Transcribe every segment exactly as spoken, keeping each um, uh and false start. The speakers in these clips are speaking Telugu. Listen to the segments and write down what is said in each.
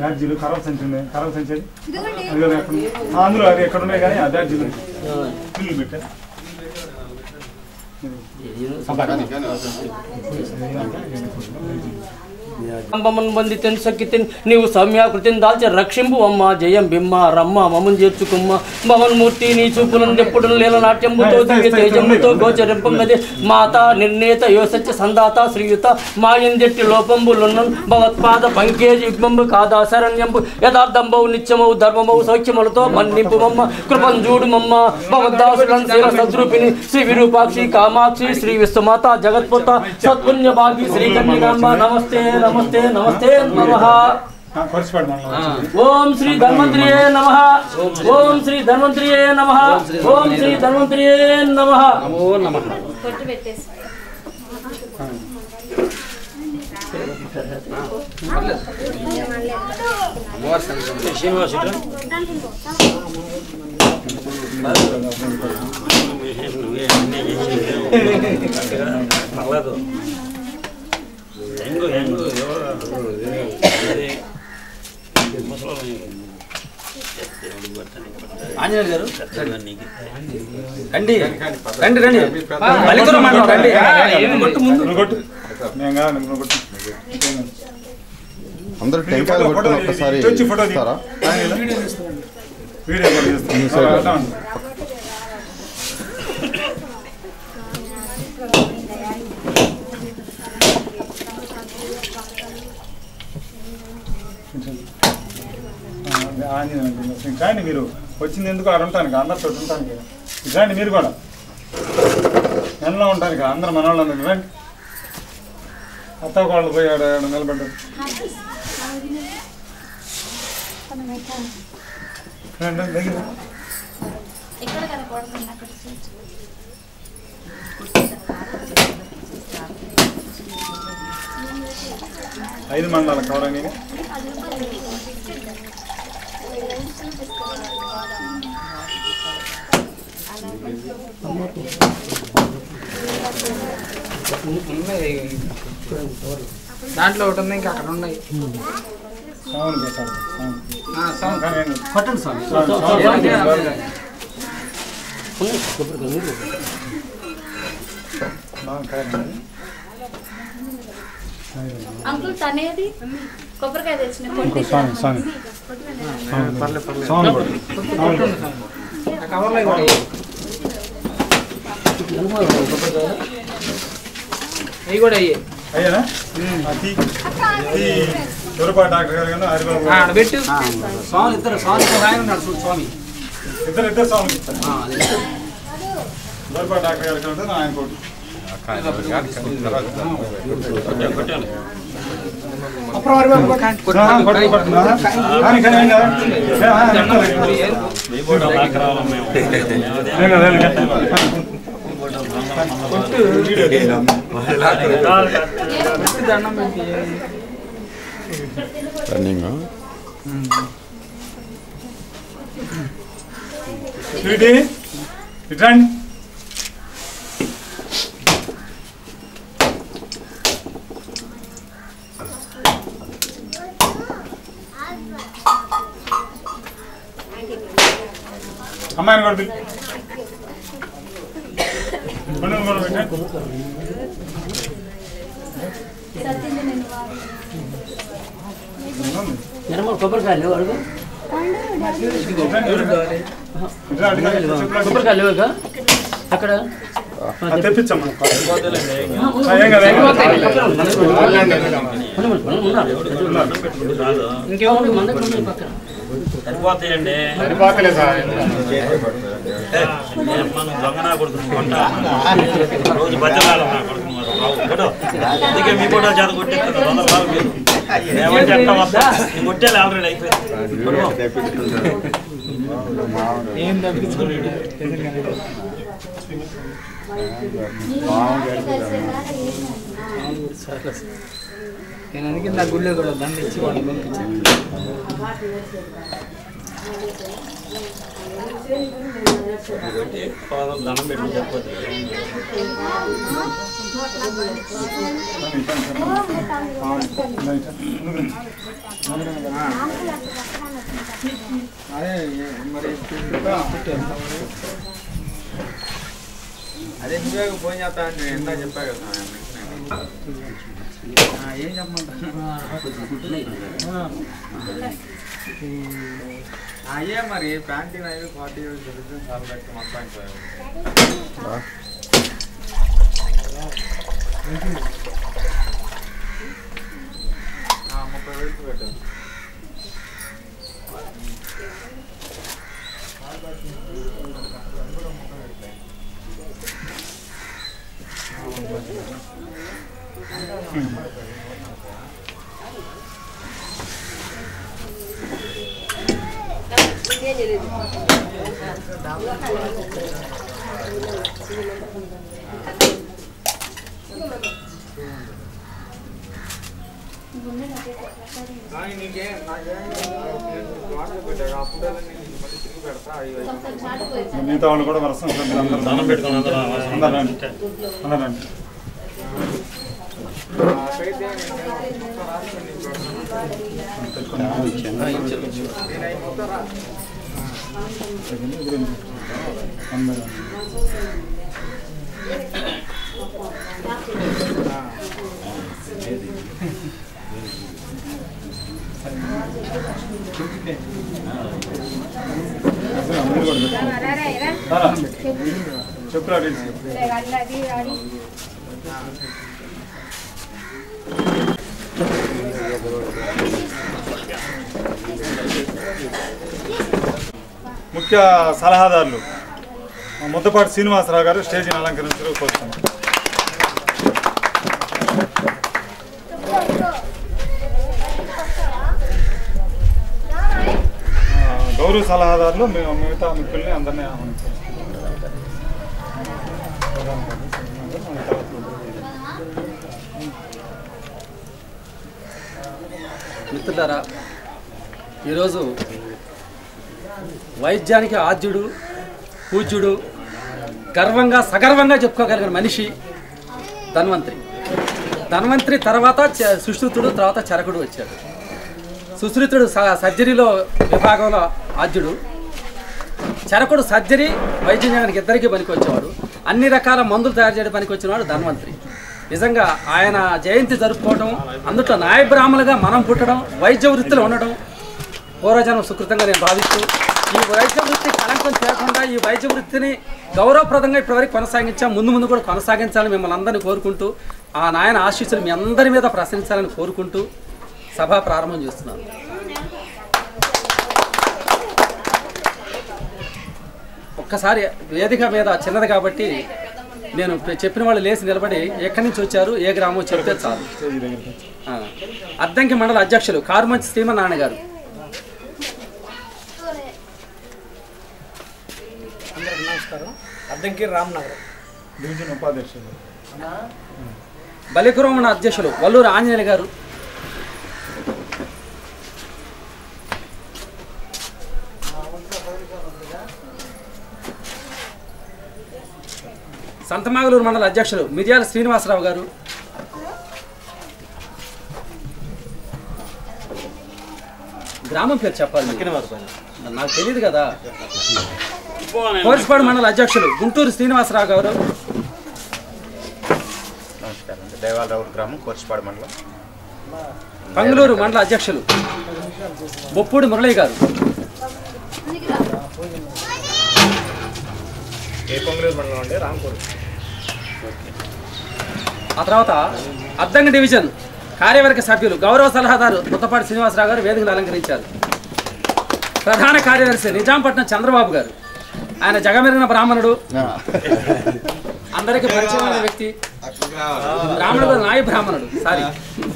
బ్యాడ్జీలు కరవ సంచి ఉన్నాయి కరవ సంచి అందులో అది ఎక్కడ ఉన్నాయి కానీ ఆ బ్యాడ్జీలు పిల్లలు పెట్టారు బందితెన్ సక్కితెన్ నీవు సౌమ్యాకృతిని దాల్చి రక్షింపు అమ్మ జయం బిమ్మ రమ్మ మమ్మను చేర్చుకుమ్మ భవన్మూర్తి నీ చూపులను ఎప్పుడు లీల నాట్యంబుతో దివ్య తేజముతో గోచరింపంగది మాత నిర్ణేత యోసత్య సందాత శ్రీయుత మాయందెట్టి లోపంబులున్న భగవత్పాద పంకేజి యుగ్మంబు కాదా శరణ్యంబు యథార్థంబవు నిత్యమవు ధర్మమవు సౌఖ్యములతో మన్నింపు మమ్మ కృపంజూడు మమ్మ భగవద్దాసులను శీల సద్రూపిణి శ్రీ విరూపాక్షి కామాక్షి శ్రీ విశ్వమాత జగత్పుత సత్పుణ్య భాగి శ్రీ కన్యకాంబ నమస్తే నమస్తే నమస్తే నమః ఓం శ్రీ ధన్వంతరియే నమః ఓం శ్రీ ధన్వంతరియే నమః ఓం శ్రీ ధన్వంతరియే నమః నమో నమః కొట్టు పెట్టేసి ಹೆಂಗು ಹೆಂಗು ఆంజనేయ గారు రండి రండి రండి మల్లికూర రండి కొట్టు ముందు కొట్టు అందరూ టెంకాయలు కొట్టుకుని ఒక్కసారి ఇస్తారా? కానీ మీరు వచ్చింది ఎందుకు అక్కడ ఉంటానికి అందరితో ఉంటానికి రండి మీరు కూడా ఎండలో ఉంటానికి అందరు మన వాళ్ళు అందరికి రండి అత్త వాళ్ళు పోయి ఆడ నిలబడ్డారు దగ్గర ఐదు మండల కవరండి దాంట్లో ఒకటి ఉంది ఇంకా అక్కడ ఉన్నాయి అంకుల్ తనేది కొబ్బరికాయ తెచ్చిన కవర్లో అవి కూడా అయ్యే అయ్యానా దొరపాటి డాక్టర్ గారు కానీ హరిబాబు పెట్టు స్వామి ఇద్దరు స్వామి ఆయన ఉన్నాడు స్వామి ఇద్దరు ఇద్దరు స్వామి దొరపాటి డాక్టర్ గారు కానీ ఆయన కోటి రన్నింగ్ ఇట్రండి అమ్మాయిని కూడా కొబ్బరికాయలు అడుగు కొబ్బరికాయలు అక్కడ తెప్పించమ్మా సరిపోతాయండి మనం దొంగనా కొడుకుని రోజు బద్దలాలు అందుకే మీ కూడా చేత కొట్టేస్తున్నారు వంద బాగా మీరు ఏమంటే ఎట్లా వస్తా నేను కొట్టేది ఆల్రెడీ అయిపోయింది ఏం తప్పించుకోండి నేను అందుకే నా గుళ్ళో కూడా దండ ఇచ్చి వాళ్ళు పంపించాను దండం పెట్టి చెప్పొద్దు అదే మరి అదే నువ్వే ఫోన్ చేస్తా అంటే ఎంత చెప్పా కదా ఏం చెప్పమంటా అయ్యే మరి ప్యాంటీన్ అయ్యి ఫార్టీ తెలుసు చాలా లెక్క మొత్తానికి ముప్పై వేలు పెట్టాను మిగతా వాళ్ళు కూడా వరుస దండం పెట్టుకుని అందరూ అందరండి అందరండి చెప్పురా ముఖ్య సలహాదారులు ముద్దపాటి శ్రీనివాసరావు గారు స్టేజీని అలంకరించడం కోరుతున్నాం. గౌరవ సలహాదారులు మిగతా మిత్రుల్ని అందరినీ ఆహ్వానించారు. మిత్రులారా, ఈరోజు వైద్యానికి ఆద్యుడు, పూజ్యుడు, గర్వంగా సగర్వంగా చెప్పుకోగలిగిన మనిషి ధన్వంతరి. ధన్వంతరి తర్వాత సుశ్రుతుడు, తర్వాత చరకుడు వచ్చాడు. సుశ్రుతుడు సర్జరీలో విభాగంలో ఆద్యుడు, చరకుడు సర్జరీ వైద్య జ్ఞానానికి ఇద్దరికీ పనికి వచ్చేవాడు. అన్ని రకాల మందులు తయారు చేయడం పనికి వచ్చినవాడు ధన్వంతరి. నిజంగా ఆయన జయంతి జరుపుకోవడం, అందులో న్యాయ బ్రాహ్మణులుగా మనం పుట్టడం, వైద్య వృత్తిలో ఉండడం పూర్వజన్మ సుకృతంగా నేను భావిస్తూ, ఈ వైద్య వృత్తి కలంకం చేయకుండా ఈ వైద్య వృత్తిని గౌరవప్రదంగా ఇప్పటివరకు కొనసాగించాం, ముందు ముందు కూడా కొనసాగించాలని మిమ్మల్ని అందరినీ కోరుకుంటూ, ఆ నాయన ఆశీస్సులు మీ అందరి మీద ప్రసరించాలని కోరుకుంటూ సభ ప్రారంభం చేస్తున్నాను. ఒక్కసారి వేదిక మీద చిన్నది కాబట్టి నేను చెప్పిన వాళ్ళు లేచి నిలబడి ఎక్కడి నుంచి వచ్చారు, ఏ గ్రామం చెప్తే చాలు. అద్దంకి మండల అధ్యక్షులు కారుమంచి శ్రీమన్నారాయణ గారు. అందరికి నమస్కారం. అద్దంకి రామ్నగర్ డివిజన్ ఉపాధ్యక్షులు. బలికురమణ అధ్యక్షులు వల్లూరు ఆంజనేయులు గారు. సంతమాగలూరు మండల అధ్యక్షులు మిర్యాల శ్రీనివాసరావు గారు. గ్రామం పేరు చెప్పాలి, నాకు తెలియదు కదా. కోర్సుపాడు మండల అధ్యక్షులు గుంటూరు శ్రీనివాసరావు గారు. నమస్కారం. దేవాలరావు గ్రామం కోర్సుపాడు మండలం. పంగులూరు మండల అధ్యక్షులు బొప్పూడి మురళి గారు. మండలం అంటే రాంపూర్. ఆ తర్వాత అద్దంకి డివిజన్ కార్యవర్గ సభ్యులు గౌరవ సలహాదారు ముద్దపాటి శ్రీనివాసరావు గారు వేదికను అలంకరించారు. ప్రధాన కార్యదర్శి నిజాంపట్నం చంద్రబాబు గారు. ఆయన జగమెరిగిన బ్రాహ్మణుడు, అందరికీ పరిచయమైన వ్యక్తి. బ్రాహ్మణుడు నాయ బ్రాహ్మణుడు సారీ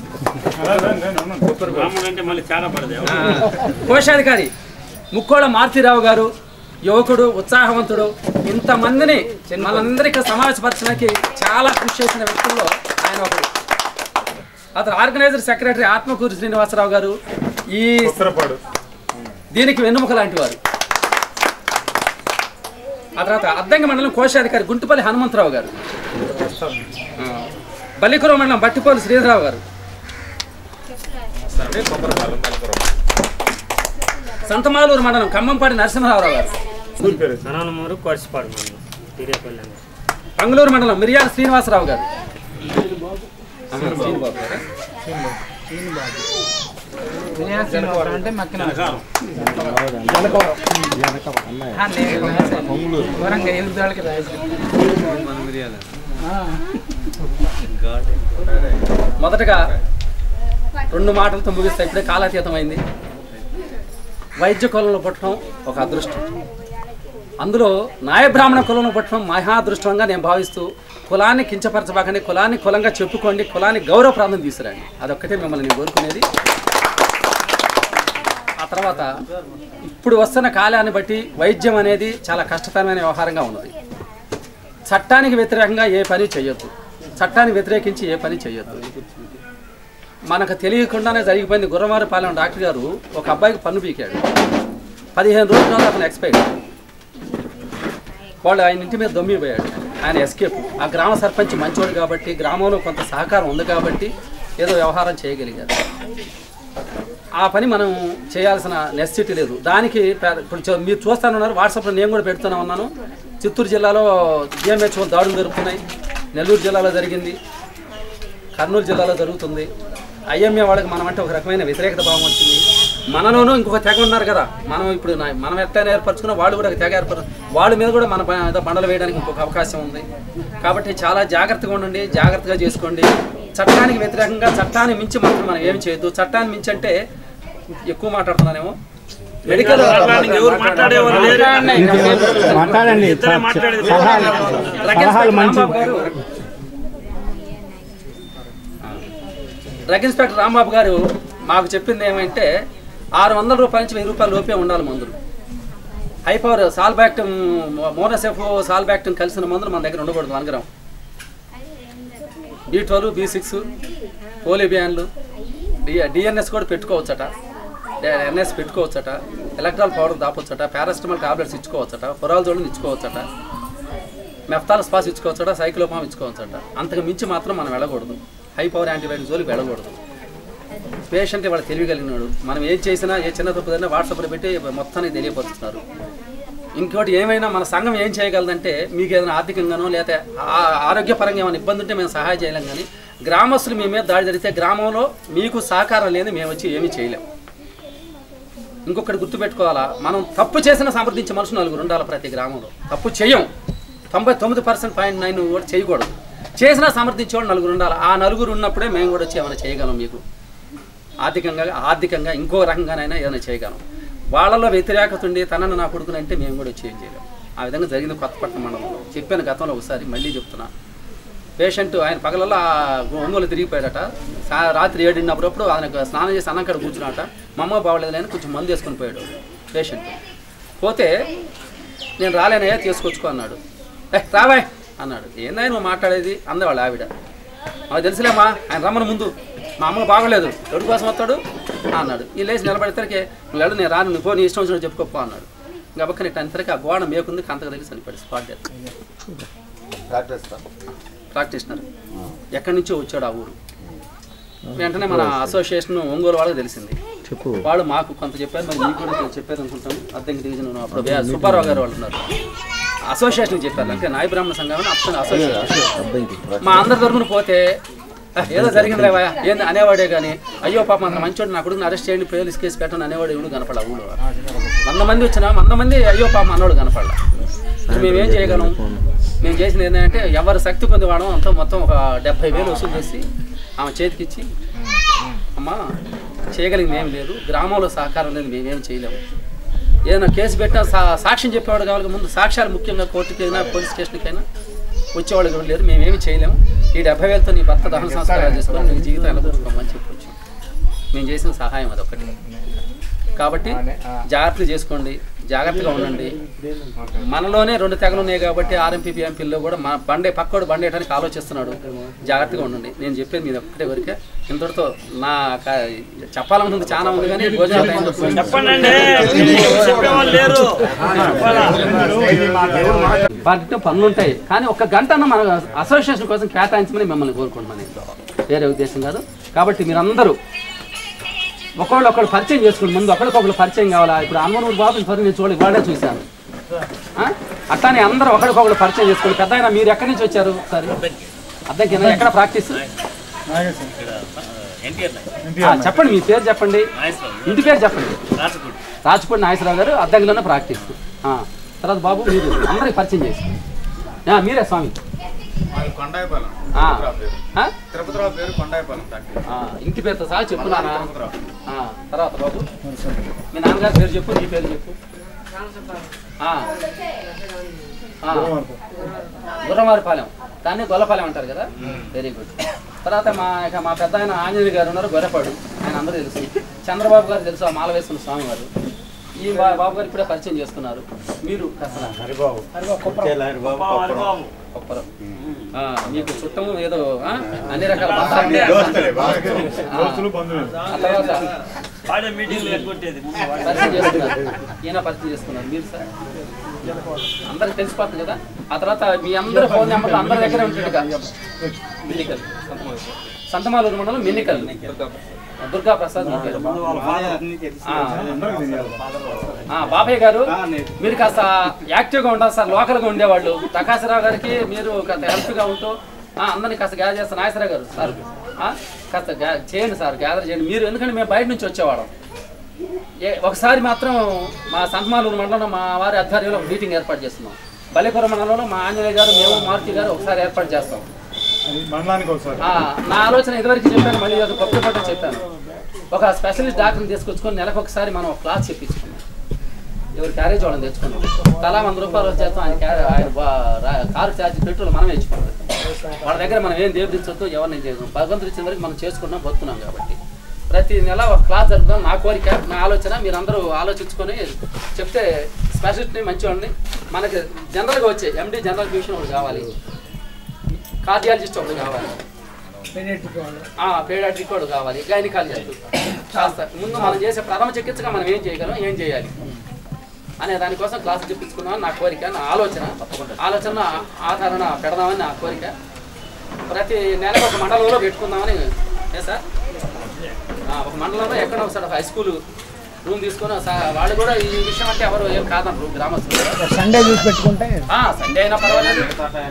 కోశాధికారి ముక్కోళ మారుతీరావు గారు. యువకుడు, ఉత్సాహవంతుడు. ఇంతమందిని మనందరికీ సమావేశపరచడానికి చాలా కృషి చేసిన వ్యక్తుల్లో ఆయన ఒకడు. అతను ఆర్గనైజర్ సెక్రటరీ ఆత్మకూరు శ్రీనివాసరావు గారు. ఈ దీనికి వెన్నుముక లాంటి వారు. ఆ తర్వాత అద్దంకి మండలం కోశాధికారి గుంటుపల్లి హనుమంతరావు గారు. బలికురం మండలం బట్టిపోలు శ్రీధరరావు గారు. చేస్తానండి కొబ్బరిపాలెం మలిపురం. సంతమాలూరు మండలం ఖమ్మంపాటి నరసింహారావు గారు. సనానమూరు కోర్సిపాడు మండలం తిరిగేపల్లి. పంగులూరు మండలం మిరియాల శ్రీనివాసరావు గారు. శ్రీనిబాబు గారు అంటే మక్కిన వరంగా ఎదుగుదాళ్ళకి మొదటగా రెండు మాటలతో ముగిస్తే ఇప్పుడే కాలాతీతమైంది. వైద్య కులంలో పుట్టడం ఒక అదృష్టం, అందులో నాయబ్రాహ్మణ కులంలో పుట్టడం మహాదృష్టంగా నేను భావిస్తూ కులాన్ని కించపరచబాకండి, కులాన్ని కులంగా చెప్పుకోండి, కులాన్ని గౌరవప్రాంతం తీసుకురండి. అదొక్కటే మిమ్మల్ని నేను కోరుకునేది. ఆ తర్వాత ఇప్పుడు వస్తున్న కాలాన్ని బట్టి వైద్యం అనేది చాలా కష్టతరమైన వ్యవహారంగా ఉన్నది. చట్టానికి వ్యతిరేకంగా ఏ పని చేయొద్దు, చట్టాన్ని వ్యతిరేకించి ఏ పని చేయొద్దు. మనకు తెలియకుండానే జరిగిపోయింది. గుర్రవారిపాలెం డాక్టర్ గారు ఒక అబ్బాయికి పన్ను పీకాడు. పదిహేను రోజుల అతను ఎక్స్పైర్డ్. వాళ్ళు ఆయన ఇంటి మీద దొమ్మిపోయాడు. ఆయన ఎస్కేప్. ఆ గ్రామ సర్పంచ్ మంచోడు కాబట్టి, గ్రామంలో కొంత సహకారం ఉంది కాబట్టి ఏదో వ్యవహారం చేయగలిగారు. ఆ పని మనం చేయాల్సిన నెసెసిటీ లేదు. దానికి ఇప్పుడు మీరు చూస్తానున్నారు, వాట్సాప్లో నేను కూడా పెడుతూనే ఉన్నాను. చిత్తూరు జిల్లాలో జిఎంహెచ్ఓ దాడులు జరుగుతున్నాయి, నెల్లూరు జిల్లాలో జరిగింది, కర్నూలు జిల్లాలో జరుగుతుంది. ఐఎంఏ వాళ్ళకి మనం అంటే ఒక రకమైన వ్యతిరేకత భావం వచ్చింది. మనలోనూ ఇంకొక తెగ ఉన్నారు కదా, మనం ఇప్పుడు మనం ఎట్లయినా ఏర్పరచుకున్నా వాళ్ళు కూడా తెగ ఏర్పరు, వాళ్ళ మీద కూడా మన బండలు వేయడానికి ఇంకొక అవకాశం ఉంది. కాబట్టి చాలా జాగ్రత్తగా ఉండండి, జాగ్రత్తగా చేసుకోండి. చట్టానికి వ్యతిరేకంగా చట్టాన్ని మించి మాత్రం మనం ఏమి చేయొద్దు. చట్టాన్ని మించి అంటే ఎక్కువ మాట్లాడుతున్నానేమో. మెడికల్ డ్రగ్ ఇన్స్పెక్టర్ రాంబాబు గారు మాకు చెప్పింది ఏమంటే ఆరు వందల రూపాయల నుంచి వెయ్యి రూపాయల లోపే ఉండాలి మందులు. High power sulbactam, Monocef sulbactam కలిసిన మందులు మన దగ్గర ఉండకూడదు. One gram B twelve, B six, పోలిబియాన్లు, డి డిఎన్ఎస్ కూడా పెట్టుకోవచ్చట, ఎన్ఎస్ పెట్టుకోవచ్చట, ఎలక్ట్రాల్ పౌడర్ దాపొచ్చట, పారాసిటమాల్ టాబ్లెట్స్ ఇచ్చుకోవచ్చట, ఫొరాల్జోల్ని ఇచ్చుకోవచ్చట, మెఫ్తాల్ స్పాస్ ఇచ్చుకోవచ్చట, సైక్లోపామ్ ఇచ్చుకోవచ్చట. అంతకు మించి మాత్రం మనం వెళ్ళకూడదు. హై పవర్ యాంటీబయాటిక్ జోలికి వెళ్ళకూడదు. పేషెంట్ వాళ్ళు తెలియగలిగినాడు. మనం ఏం చేసినా ఏ చిన్న తప్పుదైనా వాట్సాప్లో పెట్టి మొత్తాన్ని తెలియపరుస్తున్నారు. ఇంకోటి ఏమైనా మన సంఘం ఏం చేయగలదంటే, మీకు ఏదైనా ఆర్థికంగానో లేకపోతే ఆరోగ్యపరంగా ఏమైనా ఇబ్బంది ఉంటే మేము సహాయం చేయలేం. కానీ గ్రామస్తులు మీ మీద దాడి జరిగితే గ్రామంలో మీకు సహకారం లేని మేము వచ్చి ఏమీ చేయలేం. ఇంకొకటి గుర్తుపెట్టుకోవాలా, మనం తప్పు చేసిన సమర్థించే మనుషులు నలుగురు ఉండాలి ప్రతి గ్రామంలో. తప్పు చేయం, తొంభై తొమ్మిది పర్సెంట్ పాయింట్ నైన్ కూడా చేయకూడదు. చేసినా సమర్థించేవాడు నలుగురు ఉండాలి. ఆ నలుగురు ఉన్నప్పుడే మేము కూడా వచ్చి ఏమైనా చేయగలం. మీకు ఆర్థికంగా ఆర్థికంగా ఇంకో రకంగానైనా ఏదైనా చేయగలం. వాళ్ళలో వ్యతిరేకత ఉండి తనను నా కొడుకుని అంటే మేము కూడా వచ్చి ఏం చేయలేం. ఆ విధంగా జరిగింది కొత్తపట్నం మండలంలో. చెప్పాను గతంలో ఒకసారి, మళ్ళీ చెప్తున్నా. పేషెంట్ ఆయన పగలలో ఒంగోలు తిరిగిపోయాడట. రాత్రి ఏడున్నప్పుడప్పుడు ఆయనకు స్నానం చేసి అన్నం కాడ కూర్చున్నాట. మా అమ్మ బాగలేదని కొంచెం మందు వేసుకొని పోయాడు పేషెంట్. పోతే నేను రాలేనయ్యా తీసుకొచ్చుకో అన్నాడు. ఏ రావాయ్ అన్నాడు. ఏందా నువ్వు మాట్లాడేది అందవాళ్ళు ఆవిడ. మాకు తెలుసులేమ్మా, ఆయన రమ్మని ముందు, మా అమ్మ బాగలేదు, ఎవరి కోసం వస్తాడు అన్నాడు. ఈ లేచి నిలబడేసరికి నువ్వు వెళ్ళు, నేను రాను, నువ్వు పో, నీ ఇష్టం వచ్చినట్టు చెప్పుకోపో అన్నాడు. గబక్క నీకు అంతరికి ఆ గోడ మేకుంది, కంతకు దగ్గర చనిపోయాడు. Spot death. ప్రాక్టీషనర్ ఎక్కడి నుంచో వచ్చాడు ఆ ఊరు. వెంటనే మన అసోసియేషన్ ఒంగోలు వాళ్ళకి తెలిసింది. వాళ్ళు మాకు కొంత చెప్పారు, మరి మీకు కూడా చెప్పారు అనుకుంటాను. అద్దెంకి డివిజన్ అప్పుడు సుబ్బారావు గారు వాళ్ళు ఉన్నారు, అసోసియేషన్ చెప్పారు. అంటే నాయ బ్రాహ్మణ సంఘం అసోసియేషన్. మా అందరి తరఫున పోతే ఏదో జరిగింది లేవా ఏంది అనేవాడే కానీ, అయ్యో పాప అంత మంచోడు నా కొడుకుని అరెస్ట్ చేయండి, పోలీస్ కేసు పెట్టండి అనేవాడు ఎవడు కనపడ. ఊళ్ళో వంద మంది వచ్చినా వంద మంది అయ్యో పాప అన్నవాడు కనపడ. మేమేం చేయగలం? మేము చేసింది ఏంటంటే ఎవరి శక్తి పొందివాడం అంతా మొత్తం ఒక డెబ్బై వేలు వసూలు చేసి ఆమె చేతికిచ్చి, అమ్మ చేయగలిగింది ఏం లేదు, గ్రామంలో సహకారం లేదు, మేమేం చేయలేము. ఏదైనా కేసు పెట్టినా సా సాక్ష్యం చెప్పేవాడు కావాలి. ముందు సాక్ష్యాలు ముఖ్యంగా కోర్టుకి అయినా పోలీస్ స్టేషన్కి అయినా వచ్చేవాళ్ళు కూడా లేరు. మేమేమి చేయలేము. ఈ డెబ్బై వేలతో నీ భర్త దహన సంస్కారాలు చేసుకొని నీ జీవితాన్ని కూర్చుకోమని చెప్పొచ్చు. మేము చేసిన సహాయం అదొకటి. కాబట్టి జాగ్రత్తలు చేసుకోండి, జాగ్రత్తగా ఉండండి. మనలోనే రెండు తెగలు ఉన్నాయి కాబట్టి ఆర్ఎంపీ ఎంపీల్లో కూడా మన బండే పక్కోడు బండేయడానికి ఆలోచిస్తున్నాడు. జాగ్రత్తగా ఉండండి. నేను చెప్పేది మీరు ఒక్కటే వరకే. ఇంతటితో నా చెప్పాలనుకుంది చాలా ఉంది కానీ వాటితో పనులు ఉంటాయి. కానీ ఒక గంట మన అసోసియేషన్ కోసం కేటాయించమని మిమ్మల్ని కోరుకుంటున్నాను. వేరే ఉద్దేశం కాదు. కాబట్టి మీరందరూ ఒకళ్ళు ఒకళ్ళు పరిచయం చేసుకోండి. ముందు ఒకరికొకరు పరిచయం కావాలా? ఇప్పుడు అన్వనూరు బాబు సరే నేను చూడలేదు, వాళ్ళే చూశాను. అట్లానే అందరూ ఒకరికొకరు పరిచయం చేసుకోండి. పెద్ద అయినా మీరు ఎక్కడి నుంచి వచ్చారు? సరే అద్దెకి ఎక్కడ ప్రాక్టీస్? చెప్పండి, మీ పేరు చెప్పండి, ఇంటి పేరు చెప్పండి. రాజపూడి నాగేశ్వరరావు గారు అద్దెంలోనే ప్రాక్టీస్. తర్వాత బాబు మీరు అందరికి పరిచయం చేసుకోండి. మీరే స్వామి ఇంటి పేరుతో సహా చెప్పున్నానా? తర్వాత బాబు మీ నాన్నగారి పేరు చెప్పు, నీ పేరు చెప్పు. గుర్రమారిపాలెం, దాన్ని గొల్లపాలెం అంటారు కదా. Very good. తర్వాత మా ఇక మా పెద్ద ఆయన ఆంజనేయ గారు ఉన్నారు, గొర్రెపాడు, ఆయన అందరూ తెలుసు. చంద్రబాబు గారు తెలుసు, ఆ మాల వేసుకున్న స్వామి వారు. ఈ బాబు గారు ఇప్పుడే పరిచయం చేసుకున్నారు. మీరు కొప్పరం, మీకు చుట్టము ఏదో అన్ని రకాల పరిచయం చేసుకున్నారు. ఈయన పరిచయం చేసుకున్నారు. మీరు సార్ అందరికి తెలిసిపోతుంది కదా. ఆ తర్వాత మీ అందరి ఫోన్ నెంబర్లు అందరి దగ్గర ఉంటుంది. మిన్నికల్, సంతమాలూరు మండలం మిన్నికల్, దుర్గా ప్రసాద్ బాబాయ్ గారు. మీరు కాస్త యాక్టివ్గా ఉంటారు సార్, లోకల్గా ఉండేవాళ్ళు. ప్రకాశరావు గారికి మీరు కాస్త హెల్ప్గా ఉంటూ అందరినీ కాస్త గ్యాదర్ చేస్తారు. నాగేశ్వరరావు గారు సార్ కాస్త చేయండి సార్, గ్యాదర్ చేయండి మీరు. ఎందుకంటే మేము బయట నుంచి వచ్చేవాళ్ళం. ఒకసారి మాత్రం మా సంతమాలూరు మండలంలో మా వారి ఆధ్వర్యంలో ఒక మీటింగ్ ఏర్పాటు చేస్తున్నాం. బలిపుర మండలంలో మా ఆంజనేయ గారు, మేము, మారుతి గారు ఒకసారి ఏర్పాటు చేస్తాం. నా ఆలోచన ఇదివరకు చెప్పాను, మళ్ళీ అది కొత్త పట్టు చెప్పాను. ఒక స్పెషలిస్ట్ డాక్టర్ని తీసుకొచ్చుకొని నెలకు ఒకసారి మనం ఒక క్లాస్ చెప్పించుకున్నాం. ఎవరు క్యారేజ్ వాళ్ళని తెచ్చుకున్నాం. తలా వంద రూపాయలు వచ్చేస్తాం. ఆయన ఆయన కారు ఛార్జ్ పెట్రోల్ మనం ఇచ్చుకుంటాం. వాళ్ళ దగ్గర మనం ఏం దేవదించొద్దు, ఎవరిని చేసాం. భగవంతుడు ఇచ్చిన వరకు మనం చేసుకున్నాం, బతున్నాం. కాబట్టి ప్రతి నెల ఒక క్లాస్ జరుపుతాం. నా కోరిక, నా ఆలోచన. మీరందరూ ఆలోచించుకొని చెప్తే స్పెషలిస్ట్ని మంచివాడిని మనకి జనరల్గా వచ్చే ఎండి జనరల్ ఫిజిషియన్ ఒకటి కావాలి, కార్డియాలజిస్ట్ ఒకటి కావాలి, పేడియాట్రిక్ ఒకటి కావాలి, గైనకాలజిస్ట్ కాస్త ముందు మనం చేసే ప్రథమ చికిత్సగా మనం ఏం చేయగలం, ఏం చేయాలి అనే దానికోసం క్లాసులు చెప్పించుకున్నామని నా కోరిక, నా ఆలోచన. ఆలోచన ఆధారణ పెడదామని నా కోరిక. ప్రతి నెలకు ఒక మండలంలో పెట్టుకుందామని. ఏ సార్ ఒక మండలంలో ఎక్కడ ఒకసారి హై స్కూల్ రూమ్ తీసుకొని వాళ్ళు కూడా ఈ విషయం అంటే ఎవరు ఏం కాదన్నారు గ్రామస్తులు. సండే చూసి పెట్టుకుంటే సండే అయినా పర్వాలేదు,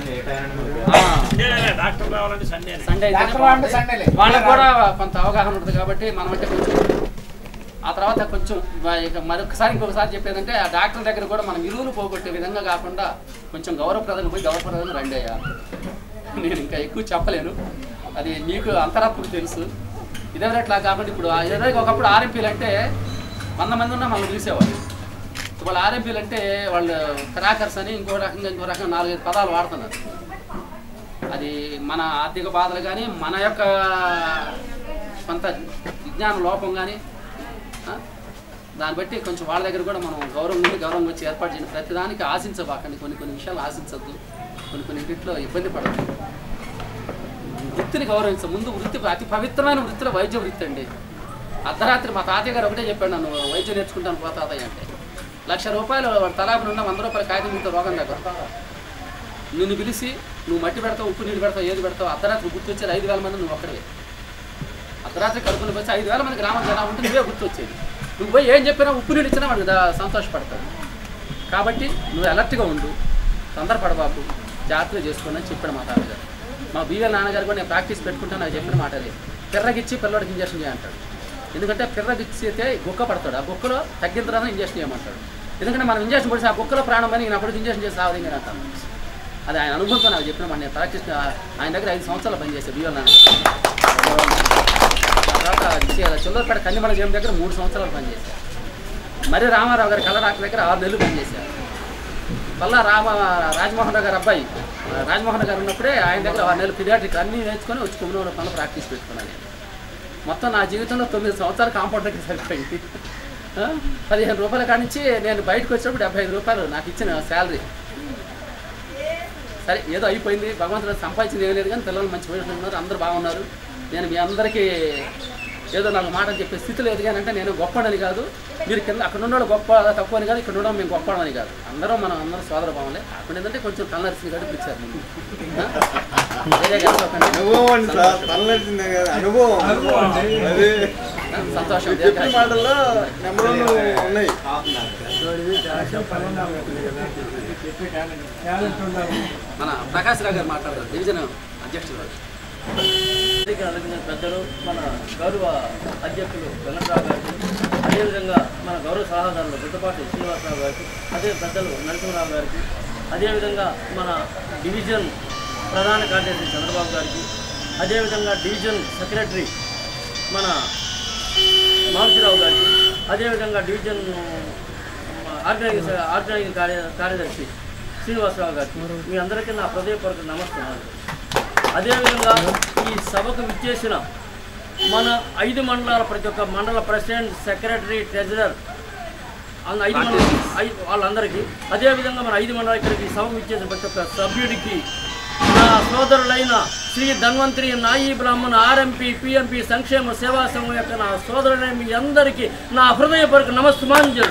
సండే వాళ్ళకి కూడా కొంత అవగాహన ఉంటుంది. కాబట్టి మనం అంటే కొంచెం ఆ తర్వాత కొంచెం ఇక మరొకసారి ఇంకొకసారి చెప్పేదంటే ఆ డాక్టర్ దగ్గర కూడా మనం విలువలు పోగొట్టే విధంగా కాకుండా కొంచెం గౌరవప్రదంగా పోయి గౌరవప్రదంగా రండి అయ్యా. నేను ఇంకా ఎక్కువ చెప్పలేను, అది మీకు అంతరాత్మకు తెలుసు. ఇదేట్లా కాకుండా ఇప్పుడు ఇరవై ఒకప్పుడు ఆర్ఎంపీలు అంటే వంద మంది ఉన్నా మనం చూసేవాళ్ళు. వాళ్ళు ఆర్ఎంపీలు అంటే వాళ్ళు క్రాకర్స్ అని ఇంకో రకంగా ఇంకో రకంగా నాలుగైదు పదాలు వాడుతున్నారు. అది మన ఆర్థిక బాధలు కానీ, మన యొక్క కొంత విజ్ఞాన లోపం కానీ, దాన్ని బట్టి కొంచెం వాళ్ళ దగ్గర కూడా మనం గౌరవం నుండి గౌరవం వచ్చి ఏర్పాటు చేయండి. ప్రతిదానికి ఆశించబాకండి, కొన్ని కొన్ని విషయాలు ఆశించద్దు, కొన్ని కొన్ని ఇంట్లో ఇబ్బంది పడద్దు. వృత్తిని గౌరవించ ముందు వృత్తి అతి పవిత్రమైన వృత్తిలో వైద్య వృత్తి అండి. అర్ధరాత్రి మా తాతయ్య గారు ఒకటే చెప్పాడు, నన్ను వైద్యం నేర్చుకుంటాను పో తాతయ్య అంటే. లక్ష రూపాయలు తలాపులు ఉన్న వంద రూపాయల కాగితం మీతో రోగం దగ్గర నిన్ను పిలిచి నువ్వు మట్టి పెడతావు, ఉప్పు నీళ్ళు పెడతావు, ఏది పెడతావు, అర్ధరాత్రి గుర్తొచ్చేది ఐదు వేల మంది నువ్వు ఒక్కడే. అర్ధరాత్రి కడుపుని వచ్చి ఐదు వేల మంది గ్రామం జనాభా ఉంటే నువ్వే గుర్తొచ్చేది. నువ్వు పోయి ఏం చెప్పినా ఉప్పు నీళ్ళు ఇచ్చినా వాడు సంతోషపడతాడు. కాబట్టి నువ్వు అలర్ట్గా ఉండు, తొందరపడబాకు, జాగ్రత్తగా చేసుకోండి అని చెప్పాడు మా తాతగారు. మా బీవీఎల్ నాన్నగారు కూడా నేను ప్రాక్టీస్ పెట్టుకుంటాను, నాకు చెప్పిన మాట అది. పిర్రగిచ్చి పిల్లడికి ఇంజక్షన్ చేయంటాడు. ఎందుకంటే పిర్రగిచ్చితే గుక్క పడతాడు, ఆ గుక్కలో తగ్గిన తర్వాత ఇంజక్షన్ చేయమంటాడు. ఎందుకంటే మనం ఇంజక్షన్ పడితే ఆ గుక్కలో ప్రాణం అని నేను అప్పటికి ఇంజక్షన్ చేసి రావాలి అని అంటాను. అది ఆయన అనుభవంతో నాకు చెప్పిన మాట. నేను ప్రాక్టీస్ ఆయన దగ్గర ఐదు సంవత్సరాలు పనిచేశాను బీవీఎల్ నాన్నగారు. తర్వాత చిల్లరపేట కన్నిమల జయం దగ్గర మూడు సంవత్సరాలు పనిచేశారు. మరి రామారావు గారి కళ్ళ డాక్టర్ దగ్గర ఆరు నెలలు పనిచేశారు. మళ్ళా రామ రాజమోహన్ రావు గారు అబ్బాయి రాజమోహన్ గారు ఉన్నప్పుడే ఆయన దగ్గర ఆరు నెలలు పీడియాట్రిక్ అన్నీ నేర్చుకొని వచ్చి కుమ్మూరు పనులు ప్రాక్టీస్ పెట్టుకున్నాను. మొత్తం నా జీవితంలో తొమ్మిది సంవత్సరాలు కాంపౌండర్కి సరిపోయింది. పదిహేను రూపాయల కాడి నుంచి నేను బయటకు వచ్చినప్పుడు డెబ్బై ఐదు రూపాయలు నాకు ఇచ్చిన శాలరీ. సరే ఏదో అయిపోయింది, భగవంతుడు సంపాదించింది ఏం లేదు, కానీ పిల్లలు మంచి పోయినట్లు ఉన్నారు, అందరూ బాగున్నారు. నేను మీ అందరికీ ఏదో నాకు మాటలు చెప్పే స్థితిలో ఎదిగానంటే నేను గొప్పడని కాదు, మీరు కింద అక్కడ ఉన్నవాడు గొప్ప తక్కువ అని కాదు, ఇక్కడ ఉండడం మేము గొప్పడమని కాదు, అందరం మనం అందరం సోదర భావంలే. అక్కడ ఏంటంటే కొంచెం తలనరిసింది గడిపించారు. వేరే అనుభవం సంతోషం. మాటల్లో నెంబర్ ఉన్నాయి. మన ప్రకాష్ రావు గారు మాట్లాడారు, డివిజన్ అధ్యక్షులు. పెద్దలు మన గౌరవ అధ్యక్షులు వెంకటరావు గారికి, అదేవిధంగా మన గౌరవ సలహాదారులు గుట్టపాటి శ్రీనివాసరావు గారికి, అదే పెద్దలు నరసింహరావు గారికి, అదేవిధంగా మన డివిజన్ ప్రధాన కార్యదర్శి చంద్రబాబు గారికి, అదేవిధంగా డివిజన్ సెక్రటరీ మన మారుతిరావు గారికి, అదేవిధంగా డివిజన్ ఆర్గనైజ్ ఆర్గనైజింగ్ కార్య కార్యదర్శి శ్రీనివాసరావు గారికి, మీ అందరికీ నా హృదయపూర్వక నమస్కారాలు. అదేవిధంగా ఈ సభకు విచ్చేసిన మన ఐదు మండలాల ప్రతి ఒక్క మండల ప్రెసిడెంట్, సెక్రటరీ, ట్రెజరర్ అన్న ఐదు మండల ఐదు వాళ్ళందరికీ, అదేవిధంగా మన ఐదు మండలాల ఇక్కడికి సభకు విచ్చేసిన ప్రతి ఒక్క సభ్యుడికి, నా సోదరులైన శ్రీ ధన్వంతరి నాయి బ్రాహ్మణ ఆర్ఎంపీ పిఎంపీ సంక్షేమ సేవా సంఘం యొక్క నా సోదరులైన మీ అందరికీ నా హృదయపూర్వక నమస్సుమాంజలు.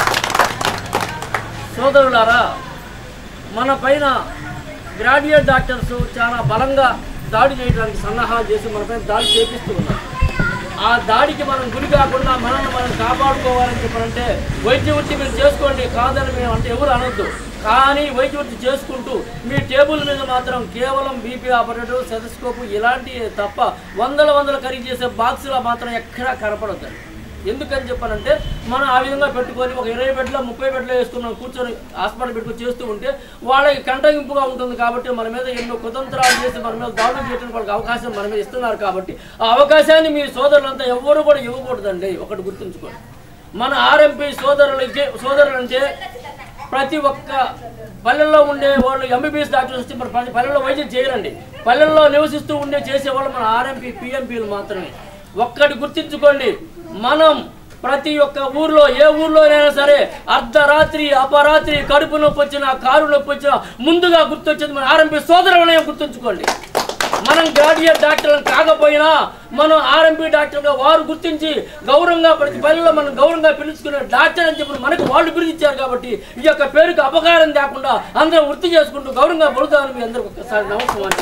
సోదరులారా, మన పైన గ్రాడ్యుయేట్ డాక్టర్స్ చాలా బలంగా దాడి చేయడానికి సన్నాహాలు చేసి మన పైన దాడి చేపిస్తూ ఉన్నారు. ఆ దాడికి మనం గురి కాకుండా మనల్ని మనం కాపాడుకోవాలని చెప్పాలంటే వైద్య వృత్తి మీరు చేసుకోండి, కాదని మేము అంటే ఎవరు అనొద్దు. కానీ వైద్య వృత్తి చేసుకుంటూ మీ టేబుల్ మీద మాత్రం కేవలం బీపీ ఆపరేటివ్, సెటస్కోప్ ఇలాంటివి తప్ప వందల వందల ఖరీదు చేసే బాక్సులో మాత్రం ఎక్కడా కనపడద్దు. ఎందుకని చెప్పానంటే మనం ఆ విధంగా పెట్టుకొని ఒక ఇరవై బెడ్లో ముప్పై బెడ్లో వేసుకున్నాం కూర్చొని హాస్పిటల్ పెట్టుకొని చేస్తూ ఉంటే వాళ్ళకి కంటగింపుగా ఉంటుంది. కాబట్టి మన మీద ఎన్నో కుతంత్రాలు చేసి మన మీద దాడులు చేయడానికి వాళ్ళకి అవకాశం మన మీద ఇస్తున్నారు. కాబట్టి ఆ అవకాశాన్ని మీ సోదరులంతా ఎవరు కూడా ఇవ్వకూడదండి. ఒకటి గుర్తుంచుకోండి, మన ఆర్ఎంపీ సోదరులకి సోదరులంటే ప్రతి ఒక్క పల్లెల్లో ఉండే వాళ్ళు ఎంబీబీఎస్ డాక్టర్స్ వచ్చి మన పల్లెల్లో వైద్యం చేయరండి. పల్లెల్లో నివసిస్తూ ఉండే చేసేవాళ్ళు మన ఆర్ఎంపీ పిఎంపీలు మాత్రమే. ఒక్కటి గుర్తించుకోండి, మనం ప్రతి ఒక్క ఊర్లో ఏ ఊర్లోనైనా సరే అర్ధరాత్రి అపరాత్రి కడుపు నొప్పి వచ్చినా కారు నొప్పి వచ్చినా ముందుగా గుర్తొచ్చేది మన ఆర్ఎంపీ సోదరులనే గుర్తుంచుకోండి. మనం గ్రాడ్యుయేట్ డాక్టర్లను కాకపోయినా మనం ఆర్ఎంపీ డాక్టర్గా వారు గుర్తించి గౌరవంగా ప్రతి పల్లెల్లో మనం గౌరవంగా పిలుచుకునే డాక్టర్ అని చెప్పి మనకు వాళ్ళు పిలిచారు. కాబట్టి ఈ యొక్క పేరుకు అపకారం లేకుండా అందరం వృత్తి చేసుకుంటూ గౌరవంగా పడుతామని మీ అందరికి ఒక్కసారి నమస్కారం.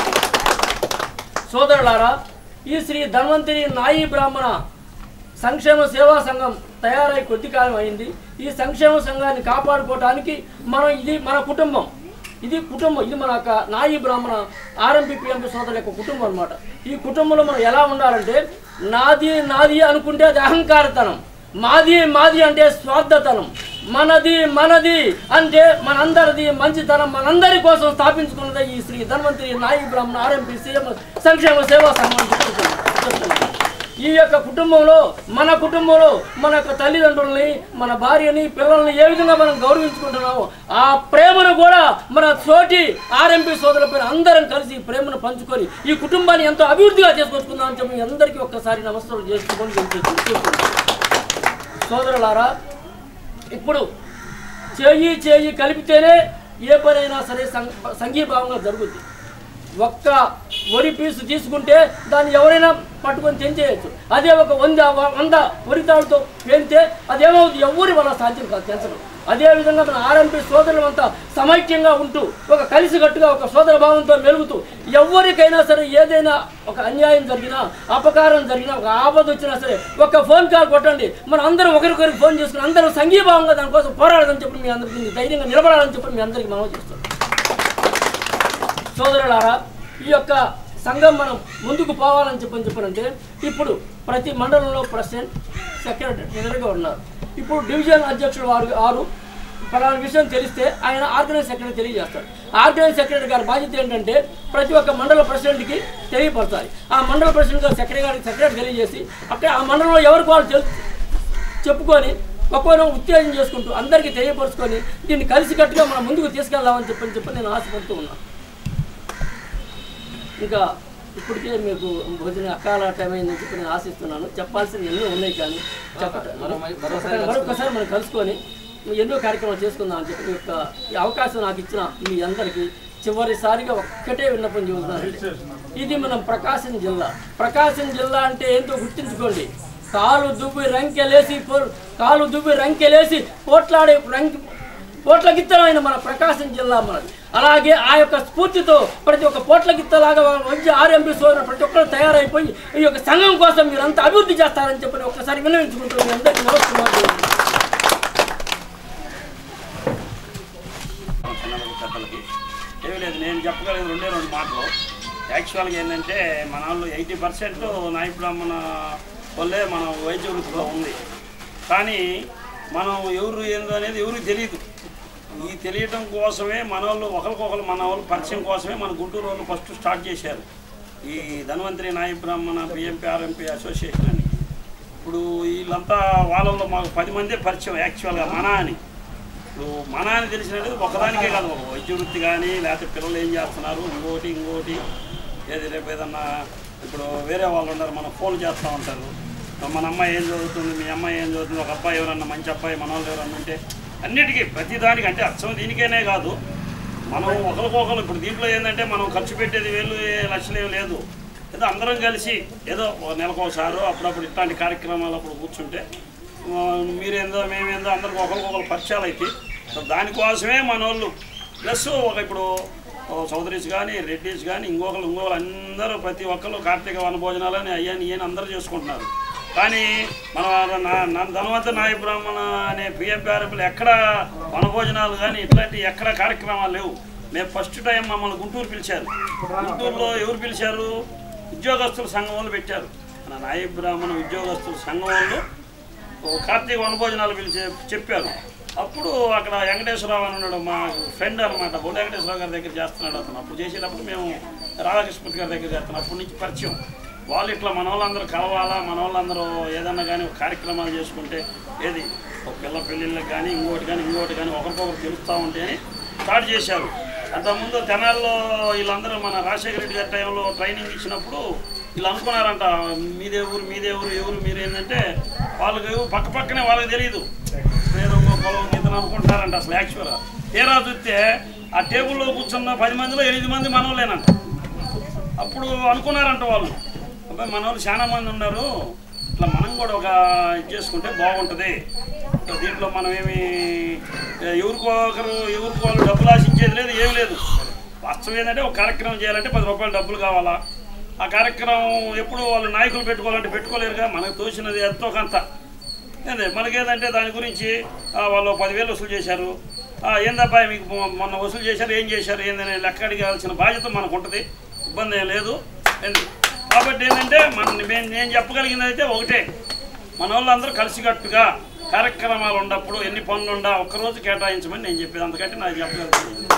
సోదరులారా, ఈ శ్రీ ధన్వంతరి నాయి బ్రాహ్మణ సంక్షేమ సేవా సంఘం తయారై కొద్ది కాలం అయింది. ఈ సంక్షేమ సంఘాన్ని కాపాడుకోవడానికి మనం ఇది మన కుటుంబం, ఇది కుటుంబం, ఇది మన యొక్క నాయి బ్రాహ్మణ ఆర్ఎంపీ పిఎంపీ సోదరుల యొక్క కుటుంబం అనమాట. ఈ కుటుంబంలో మనం ఎలా ఉండాలంటే నాది నాది అనుకుంటే అది అహంకారతనం, మాది మాది అంటే స్వార్థతనం, మనది మనది అంటే మనందరిది మంచితనం, మనందరి కోసం స్థాపించుకున్నదే ఈ శ్రీ ధన్వంతరి నాయి బ్రాహ్మణ ఆర్ఎంపీ సంక్షేమ సేవా సంఘం. ఈ యొక్క కుటుంబంలో మన కుటుంబంలో మన యొక్క తల్లిదండ్రులని, మన భార్యని, పిల్లల్ని ఏ విధంగా మనం గౌరవించుకుంటున్నామో ఆ ప్రేమను కూడా మన తోటి ఆర్ఎంపీ సోదరులపైన అందరం కలిసి ప్రేమను పంచుకొని ఈ కుటుంబాన్ని ఎంతో అభివృద్ధిగా చేసుకొచ్చుకుందామని చెప్పి అందరికీ ఒక్కసారి నమస్కారం చేసుకుంటూ సోదరులారా, ఇప్పుడు చేయి చేయి కలిపితేనే ఏ పనైనా సరే సంఘీభావంగా జరుగుతుంది. ఒక్క వరి పీసు తీసుకుంటే దాన్ని ఎవరైనా పట్టుకొని తెంచేయచ్చు. అదే ఒక వంద వంద వరి తాడుతో పెంచితే అదేమవుతుంది, ఎవరి వల్ల సాధ్యం కాదు తెంచడం. అదేవిధంగా మన ఆర్ఎంపీ సోదరులంతా సమైక్యంగా ఉంటూ ఒక కలిసికట్టుగా ఒక సోదర భావంతో మెలుగుతూ ఎవరికైనా సరే ఏదైనా ఒక అన్యాయం జరిగినా, అపకారం జరిగినా, ఒక ఆపద వచ్చినా సరే ఒక ఫోన్ కాల్ కొట్టండి, మనం అందరం ఒకరికొకరికి ఫోన్ చేసుకుని అందరం సంఘీభావంగా దానికోసం పోరాడాలని చెప్పి మీ అందరికీ ధైర్యంగా నిలబడాలని చెప్పి మీ అందరికీ మనవి చేస్తాం. సోదరులారా, ఈ యొక్క సంఘం మనం ముందుకు పోవాలని చెప్పని చెప్పారంటే ఇప్పుడు ప్రతి మండలంలో ప్రెసిడెంట్, సెక్రటరీ ఎదురుగా ఉన్నారు. ఇప్పుడు డివిజన్ అధ్యక్షుడు వారు ఆరు పలానా విషయం తెలిస్తే ఆయన ఆర్గనైజ్ సెక్రటరీ తెలియజేస్తాడు. ఆర్గనైజ్ సెక్రటరీ గారి బాధ్యత ఏంటంటే ప్రతి ఒక్క మండల ప్రెసిడెంట్కి తెలియపరచాలి. ఆ మండల ప్రెసిడెంట్ గారు సెక్రటరీ గారికి సెక్రటరీ తెలియజేసి అక్కడ ఆ మండలంలో ఎవరికి వాళ్ళు తెలు చెప్పుకొని ఒక్కొక్క ఉత్తేజం చేసుకుంటూ అందరికీ తెలియపరుచుకొని దీన్ని కలిసికట్టుగా మనం ముందుకు తీసుకెళ్దామని చెప్పని చెప్పి నేను ఆశపడుతూ ఉన్నాను. ఇంకా ఇప్పటికే మీకు భోజన అకాల టైం అయిందని చెప్పి నేను ఆశిస్తున్నాను. చెప్పాల్సింది ఎన్నో ఉన్నాయి కానీ మరొకసారి మనం కలుసుకొని ఎన్నో కార్యక్రమాలు చేసుకుందాం అని చెప్పి యొక్క ఈ అవకాశం నాకు ఇచ్చిన మీ అందరికీ చివరిసారిగా ఒక్కటే విన్నపం చెబుతున్నాను. ఇది మనం ప్రకాశం జిల్లా. ప్రకాశం జిల్లా అంటే ఏంటో గుర్తుంచుకోండి. కాలు దువ్వి రంకెలేసి కాలు దువ్వి రంకెలేసి పోట్లాడే రంకె పోట్లగిత్తలైన మన ప్రకాశం జిల్లా మనది. అలాగే ఆ యొక్క స్ఫూర్తితో ప్రతి ఒక్క పోట్లగిత్తలాగా వైద్య ఆర్ఎంపీ సోదరు ప్రతి ఒక్కరు తయారైపోయి ఈ యొక్క సంఘం కోసం మీరంతా అభివృద్ధి చేస్తారని చెప్పని ఒక్కసారి విన్నవించుకుంటూ మీ అందరికీ నమస్కారం. పెద్దలకి ఏమీ లేదు, నేను చెప్పగలిగిన రెండే రెండు మాటలు. యాక్చువల్గా ఏంటంటే మన వాళ్ళు ఎయిటీ పర్సెంట్ నాయ బ్రాహ్మణ వల్లే మన వైద్య వృత్తిలో ఉంది. కానీ మనం ఎవరు ఏందో అనేది ఎవరికి తెలియదు. ఈ తెలియటం కోసమే మన వాళ్ళు ఒకరికొకరు మన వాళ్ళు పరిచయం కోసమే మన గుంటూరు వాళ్ళు ఫస్ట్ స్టార్ట్ చేశారు ఈ ధన్వంతరి నాయ బ్రాహ్మణ పిఎంపీ ఆర్ఎంపీ అసోసియేషన్ అని. ఇప్పుడు వీళ్ళంతా వాళ్ళల్లో మాకు పది మందే పరిచయం యాక్చువల్గా మన అని. ఇప్పుడు మన అని తెలిసినట్టు ఒకదానికే కాదు, ఒక వైద్య వృత్తి కానీ లేకపోతే పిల్లలు ఏం చేస్తున్నారు ఇంకోటి ఇంకోటి ఏది రేపు ఏదన్నా ఇప్పుడు వేరే వాళ్ళు ఉన్నారు మనం ఫోన్ చేస్తూ ఉంటారు, మన అమ్మాయి ఏం చదువుతుంది మీ అమ్మాయి ఏం చదువుతుంది, ఒక అబ్బాయి ఎవరన్నా మంచి అబ్బాయి మన వాళ్ళు ఎవరన్నా ఉంటే అన్నిటికీ ప్రతిదానికి అంటే అచ్చం దీనికైనే కాదు మనం ఒకరికొకరు. ఇప్పుడు దీంట్లో ఏంటంటే మనం ఖర్చు పెట్టేది వేలు లక్షలు లేదు, ఏదో అందరం కలిసి ఏదో నెలకోసారి అప్పుడప్పుడు ఇట్లాంటి కార్యక్రమాలు అప్పుడు కూర్చుంటే మీరేందో మేమేందో అందరికి ఒకరికొకరు పరిచయాలు అయితే దానికోసమే మన వాళ్ళు ప్లస్ ఒక ఇప్పుడు చౌదరీస్ కానీ రెడ్డిస్ కానీ ఇంకొకరు ఇంకొకరు అందరూ ప్రతి ఒక్కరు కార్తీక వనభోజనాలని అయ్యాని ఇయని అందరూ చేసుకుంటున్నారు. కానీ మన ధన్వంతరి నాయ బ్రాహ్మణ అనే పిఎంపీఆర్ఎంలు ఎక్కడ వనభోజనాలు కానీ ఇట్లాంటి ఎక్కడ కార్యక్రమాలు లేవు. మేము ఫస్ట్ టైం మమ్మల్ని గుంటూరు పిలిచారు. గుంటూరులో ఎవరు పిలిచారు? ఉద్యోగస్తుల సంఘం వాళ్ళు పెట్టారు. మన నాయ బ్రాహ్మణ ఉద్యోగస్తుల సంఘం వాళ్ళు కార్తీక వనభోజనాలు పిలిచి చెప్పారు. అప్పుడు అక్కడ వెంకటేశ్వరరావు అని ఉన్నాడు మా ఫ్రెండ్ అనమాట, బొల్ల వెంకటేశ్వరరావు గారి దగ్గర చేస్తున్నాడు అతను. అప్పుడు చేసేటప్పుడు మేము రాధాకృష్ణమూర్తి గారి దగ్గర చేస్తున్నాం. అప్పటి నుంచి పరిచయం. వాళ్ళు ఇట్లా మన వాళ్ళందరూ కలవాలా, మన వాళ్ళందరూ ఏదన్నా కానీ ఒక కార్యక్రమాలు చేసుకుంటే ఏది ఒక పిల్ల పెళ్ళిళ్ళకి కానీ ఇంకోటి కానీ ఇంకోటి కానీ ఒకరికొకరు తెలుస్తూ ఉంటే అని స్టార్ట్ చేశారు. అంతకుముందు తెనాల్లో వీళ్ళందరూ మన రాజశేఖర రెడ్డి గారి టైంలో ట్రైనింగ్ ఇచ్చినప్పుడు వీళ్ళు అనుకున్నారంట మీదే ఊరు మీదే ఊరు ఎవరు మీరు ఏంటంటే వాళ్ళకి పక్క పక్కనే వాళ్ళకి తెలియదు ఏదో పొలం ఇతను అనుకుంటారంట. అసలు యాక్చువల్గా తీరా చూస్తే ఆ టేబుల్లో కూర్చున్న పది మందిలో ఎనిమిది మంది మనోళ్ళేనంట. అప్పుడు అనుకున్నారంట వాళ్ళు అబ్బాయి మన వాళ్ళు చాలా మంది ఉన్నారు, ఇట్లా మనం కూడా ఒక ఇది చేసుకుంటే బాగుంటుంది, దీంట్లో మనం ఏమి ఎవరికొకరు ఎవరికి వాళ్ళు డబ్బులు ఆశించేది లేదు ఏమి లేదు. వాస్తవం ఏంటంటే ఒక కార్యక్రమం చేయాలంటే పది రూపాయలు డబ్బులు కావాలా. ఆ కార్యక్రమం ఎప్పుడు వాళ్ళు నాయకులు పెట్టుకోవాలంటే పెట్టుకోలేరుగా, మనకు తోచినది ఎంతో కొంత అదే మనకేదంటే దాని గురించి వాళ్ళు పదివేలు వసూలు చేశారు, ఏందబ్బా మీకు మొన్న వసూలు చేశారు ఏం చేశారు ఏందని లెక్క అడిగాల్సిన బాధ్యత మనకు ఉంటుంది, ఇబ్బంది ఏం లేదు. కాబట్టి ఏంటంటే మన మేము నేను చెప్పగలిగింది అయితే ఒకటే, మన వాళ్ళందరూ కలిసికట్టుగా కార్యక్రమాలు ఉన్నప్పుడు ఎన్ని పనులు ఉండా ఒక్కరోజు కేటాయించమని నేను చెప్పేది, అంతకంటే నాకు చెప్పగలుగుతాను.